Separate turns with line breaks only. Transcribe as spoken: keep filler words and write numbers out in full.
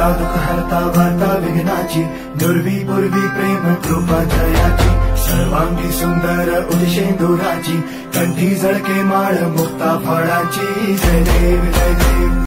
हरता दुःख हरता वार्ता विघ्नाची, दुर्वी पूर्वी प्रेम कृपा जयाची, सर्वांगी सुंदर उदिशेंदुराची, कंठी झळके माळ मुक्ता फळाची. जय देव जय देव.